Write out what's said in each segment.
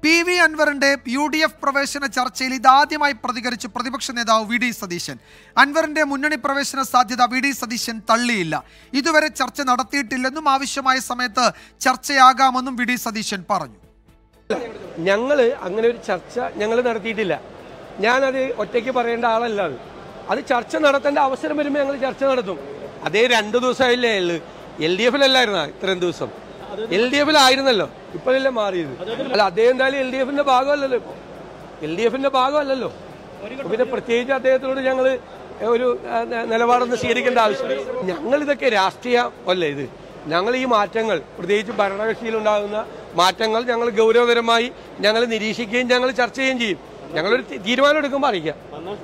PV. അൻവറിന്റെ UDF പ്രവേശന ചർച്ചയിൽ ഇതാദ്യമായി പ്രതികരിച്ച് പ്രതിപക്ഷ നേതാവ് വി ഡി സതീശൻ. അൻവറിന്റെ മുന്നണി പ്രവേശന സാധ്യത വി ഡി സതീശൻ തള്ളിയില്ല. ഇതുവരെ ചർച്ച നടത്തിയിട്ടില്ലെന്നും ആവശ്യമായ സമയത്ത് ചർച്ചയാകാമെന്നും വി ഡി സതീശൻ പറഞ്ഞു. ഞങ്ങൾ അങ്ങനെ ഒരു ചർച്ച നടത്തിയിട്ടില്ല. ഞാനത് ഒറ്റയ്ക്ക് പറയേണ്ട ആളല്ല. അത് ചർച്ച നടത്തേണ്ട അവസരം വരുമ്പോൾ ഞങ്ങൾ ചർച്ച നടത്തും. അതേ 2 ദിവസമായില്ലേ LDF-ലല്ലായിരുന്ന ഇത്രയും ദിവസം LDF-ലായിരുന്നല്ലോ, ഇപ്പോഴല്ലേ മാറിയത്. അല്ല, അദ്ദേഹം എന്തായാലും LDF-ന്റെ ഭാഗമല്ലല്ലോ, LDF-ന്റെ ഭാഗമല്ലല്ലോ. പിന്നെ പ്രത്യേകിച്ച് അദ്ദേഹത്തിനോട് ഞങ്ങൾ ഒരു നിലപാടൊന്നും സ്വീകരിക്കേണ്ട ആവശ്യമില്ല. ഞങ്ങളിതൊക്കെ രാഷ്ട്രീയമല്ലേ ഇത്. ഞങ്ങൾ ഈ മാറ്റങ്ങൾ, പ്രത്യേകിച്ച് ഭരണകക്ഷിയിലുണ്ടാകുന്ന മാറ്റങ്ങൾ ഞങ്ങൾ ഗൗരവകരമായി ഞങ്ങൾ നിരീക്ഷിക്കുകയും ഞങ്ങൾ ചർച്ച ചെയ്യുകയും ചെയ്യും. ഞങ്ങളൊരു തീരുമാനം എടുക്കുമ്പോൾ അറിയിക്കാം.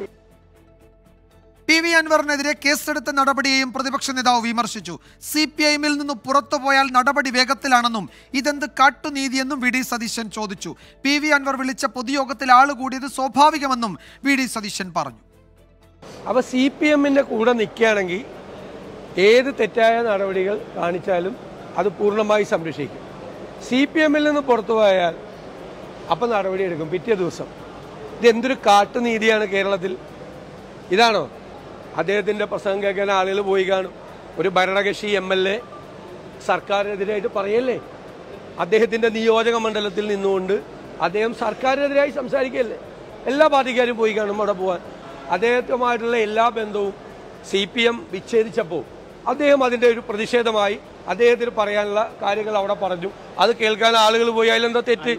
പി.വി. അൻവറിനെതിരെ കേസെടുത്ത നടപടിയെയും പ്രതിപക്ഷ നേതാവ് വിമർശിച്ചു. CPI-ൽ നിന്ന് പുറത്തുപോയാൽ നടപടി വേഗത്തിലാണെന്നും ഇതെന്ത് കാട്ടുനീതിയെന്നും വി ഡി സതീശൻ ചോദിച്ചു. പി.വി. അൻവർ വിളിച്ച പൊതുയോഗത്തിൽ ആളുകൂടിയത് സ്വാഭാവികമെന്നും വി ഡി സതീശൻ പറഞ്ഞു. അപ്പോൾ CPM-ന്റെ കൂടെ നിൽക്കുകയാണെങ്കിൽ ഏത് തെറ്റായ നടപടികൾ കാണിച്ചാലും അത് പൂർണ്ണമായി സംരക്ഷിക്കും. CPM-ൽ നിന്ന് പുറത്തുപോയാൽ അപ്പം നടപടിയെടുക്കും പിറ്റേ ദിവസം. ഇതെന്തൊരു കാട്ടുനീതിയാണ് കേരളത്തിൽ. ഇതാണോ അദ്ദേഹത്തിൻ്റെ പ്രസംഗം കേൾക്കാൻ ആളുകൾ പോയി കാണും? ഒരു ഭരണകക്ഷി MLA സർക്കാരിനെതിരായിട്ട് പറയല്ലേ? അദ്ദേഹത്തിൻ്റെ നിയോജക മണ്ഡലത്തിൽ നിന്നുകൊണ്ട് അദ്ദേഹം സർക്കാരിനെതിരായി സംസാരിക്കുകയല്ലേ? എല്ലാ പാർട്ടിക്കാരും പോയി കാണും അവിടെ പോകാൻ. അദ്ദേഹവുമായിട്ടുള്ള എല്ലാ ബന്ധവും CPM വിച്ഛേദിച്ചപ്പോൾ അദ്ദേഹം അതിൻ്റെ ഒരു പ്രതിഷേധമായി അദ്ദേഹത്തിന് പറയാനുള്ള കാര്യങ്ങൾ അവിടെ പറഞ്ഞു. അത് കേൾക്കാൻ ആളുകൾ പോയി. അതിലെന്താ തെറ്റ്?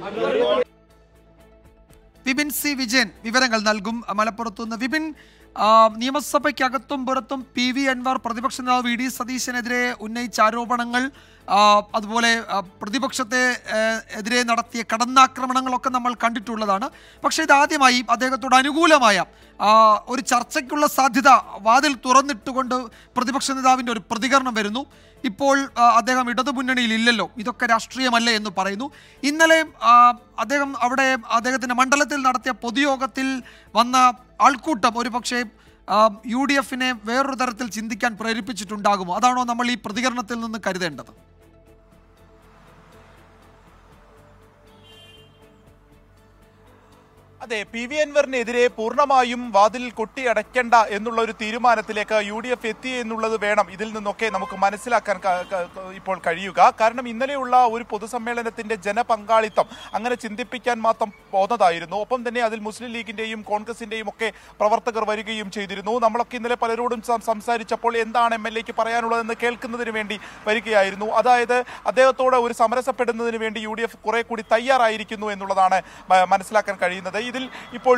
വിപിൻ സി വിജയൻ വിവരങ്ങൾ നൽകും മലപ്പുറത്തുനിന്ന്. വിപിൻ, നിയമസഭയ്ക്കകത്തും പുറത്തും പി.വി. അൻവർ പ്രതിപക്ഷ നേതാവ് വി ഡി സതീശനെതിരെ ഉന്നയിച്ച ആരോപണങ്ങൾ, അതുപോലെ പ്രതിപക്ഷത്തെ എതിരെ നടത്തിയ കടന്നാക്രമണങ്ങളൊക്കെ നമ്മൾ കണ്ടിട്ടുള്ളതാണ്. പക്ഷേ ഇതാദ്യമായി അദ്ദേഹത്തോട് അനുകൂലമായ ഒരു ചർച്ചയ്ക്കുള്ള സാധ്യത വാതിൽ തുറന്നിട്ടുകൊണ്ട് പ്രതിപക്ഷ നേതാവിൻ്റെ ഒരു പ്രതികരണം വരുന്നു. ഇപ്പോൾ അദ്ദേഹം ഇടതുമുന്നണിയിൽ ഇല്ലല്ലോ, ഇതൊക്കെ രാഷ്ട്രീയമല്ലേ എന്ന് പറയുന്നു. ഇന്നലെ അദ്ദേഹം അവിടെ അദ്ദേഹത്തിൻ്റെ മണ്ഡലത്തിൽ നടത്തിയ പൊതുയോഗത്തിൽ വന്ന ആൾക്കൂട്ടം ഒരു പക്ഷേ UDF-നെ വേറൊരു തരത്തിൽ ചിന്തിക്കാൻ പ്രേരിപ്പിച്ചിട്ടുണ്ടാകുമോ? അതാണോ നമ്മൾ ഈ പ്രതികരണത്തിൽ നിന്ന് കരുതേണ്ടത്? അതെ, പി.വി. അൻവറിനെതിരെ പൂർണ്ണമായും വാതിൽ കൊട്ടിയടയ്ക്കേണ്ട എന്നുള്ള ഒരു തീരുമാനത്തിലേക്ക് UDF എത്തി എന്നുള്ളത് വേണം ഇതിൽ നിന്നൊക്കെ നമുക്ക് മനസ്സിലാക്കാൻ ഇപ്പോൾ കഴിയുക. കാരണം ഇന്നലെയുള്ള ഒരു പൊതുസമ്മേളനത്തിന്റെ ജനപങ്കാളിത്തം അങ്ങനെ ചിന്തിപ്പിക്കാൻ മാത്രം പോന്നതായിരുന്നു. ഒപ്പം തന്നെ അതിൽ മുസ്ലിം ലീഗിന്റെയും കോൺഗ്രസിന്റെയും ഒക്കെ പ്രവർത്തകർ വരികയും ചെയ്തിരുന്നു. നമ്മളൊക്കെ ഇന്നലെ പലരോടും സംസാരിച്ചപ്പോൾ എന്താണ് MLA-ക്ക് പറയാനുള്ളതെന്ന് കേൾക്കുന്നതിന് വേണ്ടി വരികയായിരുന്നു. അതായത് അദ്ദേഹത്തോട് ഒരു സമരസപ്പെടുന്നതിന് വേണ്ടി UDF കുറെ കൂടി തയ്യാറായിരിക്കുന്നു എന്നുള്ളതാണ് മനസ്സിലാക്കാൻ കഴിയുന്നത്. ഇതിൽ ഇപ്പോൾ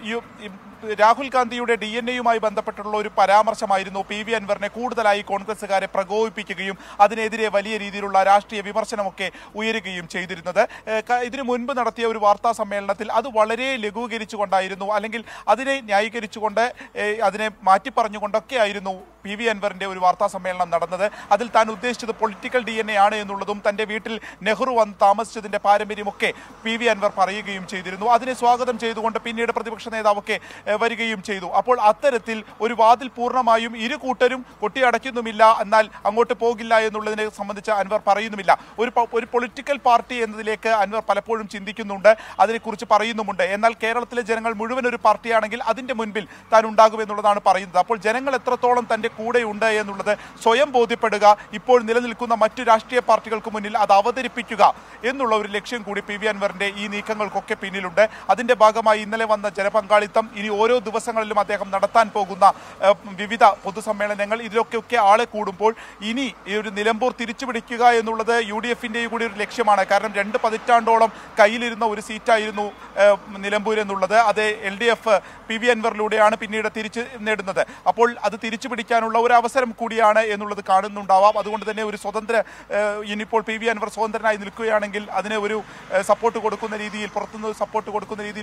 രാഹുൽ ഗാന്ധിയുടെ DNA-യുമായി ബന്ധപ്പെട്ടുള്ള ഒരു പരാമർശമായിരുന്നു പി.വി. അൻവറിനെ കൂടുതലായി കോൺഗ്രസുകാരെ പ്രകോപിപ്പിക്കുകയും അതിനെതിരെ വലിയ രീതിയിലുള്ള രാഷ്ട്രീയ വിമർശനമൊക്കെ ഉയരുകയും ചെയ്തിരുന്നത്. ഇതിനു മുൻപ് നടത്തിയ ഒരു വാർത്താ സമ്മേളനത്തിൽ അത് വളരെ ലഘൂകരിച്ചുകൊണ്ടായിരുന്നു, അല്ലെങ്കിൽ അതിനെ ന്യായീകരിച്ചുകൊണ്ട് അതിനെ മാറ്റിപ്പറഞ്ഞുകൊണ്ടൊക്കെയായിരുന്നു പി.വി. അൻവറിന്റെ ഒരു വാർത്താ സമ്മേളനം നടന്നത്. അതിൽ താൻ ഉദ്ദേശിച്ചത് പൊളിറ്റിക്കൽ DNA ആണ് എന്നുള്ളതും തന്റെ വീട്ടിൽ നെഹ്റു വന്ന് താമസിച്ചതിന്റെ പാരമ്പര്യമൊക്കെ പി.വി. അൻവർ പറയുകയും ചെയ്തിരുന്നു. അതിനെ സ്വാഗതം ചെയ്തുകൊണ്ട് പിന്നീട് പ്രതിപക്ഷ നേതാവൊക്കെ വരികയും ചെയ്തു. അപ്പോൾ അത്തരത്തിൽ ഒരു വാതിൽ പൂർണ്ണമായും ഇരു കൂട്ടരും കൊട്ടിയടയ്ക്കുന്നുമില്ല, എന്നാൽ അങ്ങോട്ട് പോകില്ല എന്നുള്ളതിനെ സംബന്ധിച്ച് അൻവർ പറയുന്നുമില്ല. ഒരു പൊളിറ്റിക്കൽ പാർട്ടി എന്നതിലേക്ക് അൻവർ പലപ്പോഴും ചിന്തിക്കുന്നുണ്ട്, അതിനെക്കുറിച്ച് പറയുന്നുമുണ്ട്. എന്നാൽ കേരളത്തിലെ ജനങ്ങൾ മുഴുവൻ ഒരു പാർട്ടിയാണെങ്കിൽ അതിന്റെ മുൻപിൽ താൻ ഉണ്ടാകുമെന്നുള്ളതാണ് പറയുന്നത്. അപ്പോൾ ജനങ്ങൾ എത്രത്തോളം തന്റെ കൂടെയുണ്ട് എന്നുള്ളത് സ്വയം ബോധ്യപ്പെടുക, ഇപ്പോൾ നിലനിൽക്കുന്ന മറ്റു രാഷ്ട്രീയ പാർട്ടികൾക്ക് മുന്നിൽ അത് അവതരിപ്പിക്കുക എന്നുള്ള ഒരു ലക്ഷ്യം കൂടി പി.വി. അൻവറിന്റെ ഈ നീക്കങ്ങൾക്കൊക്കെ പിന്നിലുണ്ട്. അതിന്റെ ഭാഗമായി ഇന്നലെ വന്ന ജനപങ്കാളിത്തം, ഇനി ഓരോ ദിവസങ്ങളിലും അദ്ദേഹം നടത്താൻ പോകുന്ന വിവിധ പൊതുസമ്മേളനങ്ങൾ, ഇതിലൊക്കെ ആളെ കൂടുമ്പോൾ ഇനി ഈ ഒരു നിലമ്പൂർ തിരിച്ചുപിടിക്കുക എന്നുള്ളത് UDF-ന്റെ കൂടി ഒരു ലക്ഷ്യമാണ്. കാരണം 2 പതിറ്റാണ്ടോളം കയ്യിലിരുന്ന ഒരു സീറ്റായിരുന്നു നിലമ്പൂർ എന്നുള്ളത്. അത് LDF പി.വി. അൻവറിലൂടെയാണ് പിന്നീട് തിരിച്ചു നേടുന്നത്. അപ്പോൾ അത് തിരിച്ചു പിടിക്കാനുള്ള ഒരു അവസരം കൂടിയാണ് എന്നുള്ളത് കാണുന്നുണ്ടാവാം. അതുകൊണ്ട് തന്നെ ഒരു സ്വതന്ത്ര, ഇനിയിപ്പോൾ പി.വി. അൻവർ സ്വതന്ത്രനായി നിൽക്കുകയാണെങ്കിൽ അതിനെ ഒരു സപ്പോർട്ട് കൊടുക്കുന്ന രീതിയിൽ, പുറത്തുനിന്ന് സപ്പോർട്ട് കൊടുക്കുന്ന രീതിയിൽ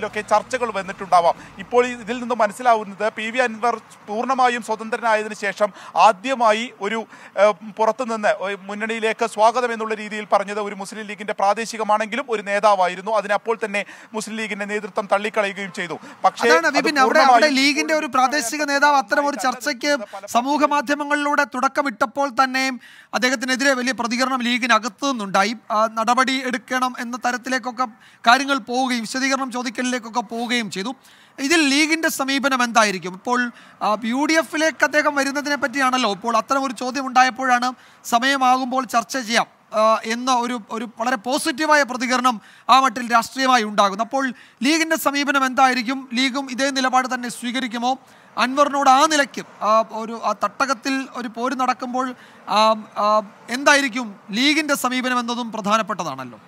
രീതിയിലൊക്കെ ചർച്ചകൾ വന്നിട്ടുണ്ടാവാം. ഇപ്പോൾ ഇതിൽ നിന്ന് മനസ്സിലാവുന്നത് PV അൻവർ പൂർണ്ണമായും സ്വതന്ത്രനായതിനു ശേഷം ആദ്യമായി ഒരു പുറത്തുനിന്ന് മുന്നണിയിലേക്ക് സ്വാഗതം എന്നുള്ള രീതിയിൽ പറഞ്ഞത് ഒരു മുസ്ലിം ലീഗിന്റെ പ്രാദേശികമാണെങ്കിലും ഒരു നേതാവായിരുന്നു. അതിനപ്പോൾ തന്നെ മുസ്ലിം ലീഗിന്റെ നേതൃത്വം തള്ളിക്കളയുകയും ചെയ്തു. പക്ഷേ അവിടെ ലീഗിന്റെ ഒരു പ്രാദേശിക നേതാവ് അത്തരം ഒരു ചർച്ചയ്ക്ക് സമൂഹ മാധ്യമങ്ങളിലൂടെ തുടക്കമിട്ടപ്പോൾ തന്നെ അദ്ദേഹത്തിനെതിരെ വലിയ പ്രതികരണം ലീഗിനകത്തു നിന്നുണ്ടായി. നടപടി എടുക്കണം എന്ന തരത്തിലേക്കൊക്കെ കാര്യങ്ങൾ പോവുകയും വിശദീകരണം ചോദിക്കലിലേക്കൊക്കെ പോവുകയും ചെയ്തു. ഇതിൽ ലീഗിന്റെ സമീപനം എന്തായിരിക്കും? ഇപ്പോൾ UDF-ലേക്ക് അദ്ദേഹം വരുന്നതിനെ പറ്റിയാണല്ലോ ഇപ്പോൾ അത്തരം ഒരു ചോദ്യം ഉണ്ടായപ്പോഴാണ് സമയമാകുമ്പോൾ ചർച്ച ചെയ്യാം എന്ന ഒരു വളരെ പോസിറ്റീവായ പ്രതികരണം ആ മട്ടിൽ രാഷ്ട്രീയമായി ഉണ്ടാകുന്നു. അപ്പോൾ ലീഗിന്റെ സമീപനം എന്തായിരിക്കും? ലീഗും ഇതേ നിലപാട് തന്നെ സ്വീകരിക്കുമോ? അൻവറിനോട് ആ നിലയ്ക്ക് ആ തട്ടകത്തിൽ ഒരു പോര് നടക്കുമ്പോൾ എന്തായിരിക്കും ലീഗിന്റെ സമീപനം എന്നതും പ്രധാനപ്പെട്ടതാണല്ലോ.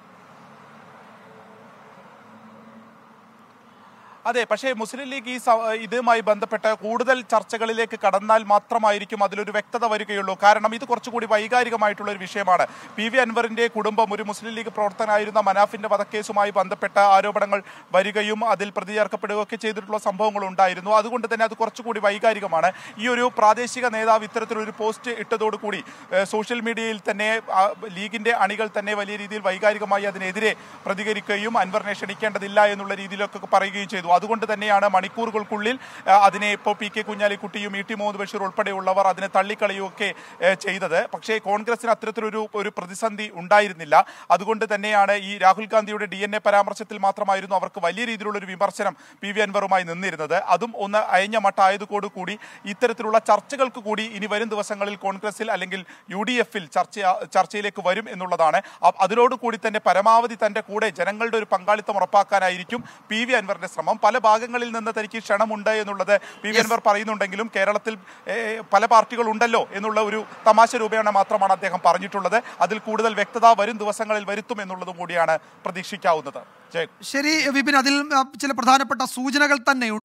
അതെ, പക്ഷേ മുസ്ലിം ലീഗ് ഇതുമായി ബന്ധപ്പെട്ട് കൂടുതൽ ചർച്ചകളിലേക്ക് കടന്നാൽ മാത്രമായിരിക്കും അതിലൊരു വ്യക്തത വരികയുള്ളൂ. കാരണം ഇത് കുറച്ചുകൂടി വൈകാരികമായിട്ടുള്ള ഒരു വിഷയമാണ്. PV അൻവറിന്റെ കുടുംബം ഒരു മുസ്ലിം ലീഗ് പ്രവർത്തകനായിരുന്ന മനാഫിന്റെ വധക്കേസുമായി ബന്ധപ്പെട്ട ആരോപണങ്ങൾ വരികയും അതിൽ പ്രതി ചേർക്കപ്പെടുകയൊക്കെ ചെയ്തിട്ടുള്ള സംഭവങ്ങൾ ഉണ്ടായിരുന്നു. അതുകൊണ്ട് തന്നെ അത് കുറച്ചുകൂടി വൈകാരികമാണ്. ഈ ഒരു പ്രാദേശിക നേതാവ് ഇത്തരത്തിലൊരു പോസ്റ്റ് ഇട്ടതോടുകൂടി സോഷ്യൽ മീഡിയയിൽ തന്നെ ലീഗിന്റെ അണികൾ തന്നെ വലിയ രീതിയിൽ വൈകാരികമായി അതിനെതിരെ പ്രതികരിക്കുകയും അൻവറിനെ ക്ഷണിക്കേണ്ടതില്ല എന്നുള്ള രീതിയിലൊക്കെ പറയുകയും ചെയ്തു. അതുകൊണ്ട് തന്നെയാണ് മണിക്കൂറുകൾക്കുള്ളിൽ അതിനെ ഇപ്പോൾ PK കുഞ്ഞാലിക്കുട്ടിയും ET മുഹമ്മദ് ബഷീർ ഉൾപ്പെടെയുള്ളവർ അതിനെ തള്ളിക്കളയുകയൊക്കെ ചെയ്തത്. പക്ഷേ കോൺഗ്രസിന് അത്തരത്തിലൊരു പ്രതിസന്ധി ഉണ്ടായിരുന്നില്ല. അതുകൊണ്ട് തന്നെയാണ് ഈ രാഹുൽ ഗാന്ധിയുടെ DNA പരാമർശത്തിൽ മാത്രമായിരുന്നു അവർക്ക് വലിയ രീതിയിലുള്ള ഒരു വിമർശനം PV അൻവറുമായി നിന്നിരുന്നത്. അതും ഒന്ന് അയഞ്ഞ മട്ടായതോടുകൂടി ഇത്തരത്തിലുള്ള ചർച്ചകൾക്ക് കൂടി ഇനി വരും ദിവസങ്ങളിൽ കോൺഗ്രസിൽ അല്ലെങ്കിൽ UDF-ൽ ചർച്ചയിലേക്ക് വരും എന്നുള്ളതാണ്. അതിനോടുകൂടി തന്നെ പരമാവധി തന്റെ കൂടെ ജനങ്ങളുടെ ഒരു പങ്കാളിത്തം ഉറപ്പാക്കാനായിരിക്കും PV അൻവറിന്റെ ശ്രമം. പല ഭാഗങ്ങളിൽ നിന്ന് തനിക്ക് ക്ഷണമുണ്ട് എന്നുള്ളത് PV അൻവർ പറയുന്നുണ്ടെങ്കിലും കേരളത്തിൽ പല പാർട്ടികൾ ഉണ്ടല്ലോ എന്നുള്ള ഒരു തമാശ രൂപേണ മാത്രമാണ് അദ്ദേഹം പറഞ്ഞിട്ടുള്ളത്. അതിൽ കൂടുതൽ വ്യക്തത വരും ദിവസങ്ങളിൽ വരുത്തും എന്നുള്ളതും കൂടിയാണ് പ്രതീക്ഷിക്കാവുന്നത്. ശരി വിപിൻ, അതിൽ ചില പ്രധാനപ്പെട്ട സൂചനകൾ തന്നെയുണ്ട്.